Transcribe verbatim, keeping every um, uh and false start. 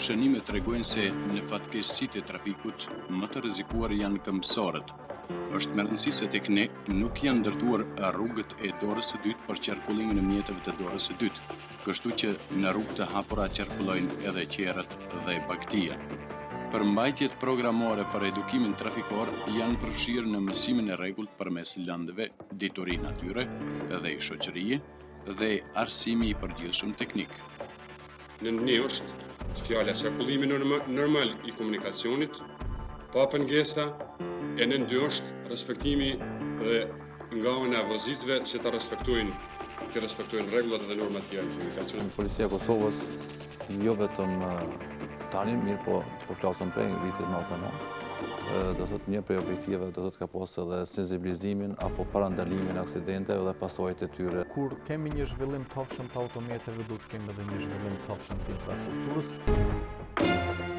Shënimet tregojnë se në fatkeqësitë e trafikut më të rrezikuar janë këmbësorët. Është me rëndësi se tek ne nuk janë ndërtuar rrugët e dorës së dytë për qarkullimin e mjeteve të dorës së dytë, kështu që në rrugë të hapura qarkullojnë edhe qerët dhe bagtia. Përmbajtjet programore për edukimin trafikor janë përfshirë në mësimin e rregullt përmes lëndëve, dituri natyre dhe shoqërie dhe arsimi i përgjithshëm teknik. Në një është fjala qarkullimi normal i komunikacionit, pa pengesa, e në dy është respektimi dhe nga ana e vozitësve që ta respektojnë, të respektojnë rregullat dhe normat e komunikacionit. Policia e Kosovës jo vetëm tani, mirë po, po flasëm prej vitit në altë në, do thot një prej objektive do thot ka posë edhe sensibilizimin apo parandalimin e aksidenteve dhe pasojat e tyre. Kur kemi një zhvillim të hofshëm të autometeve, do të kemi edhe një zhvillim të hofshëm të infrastrukturës.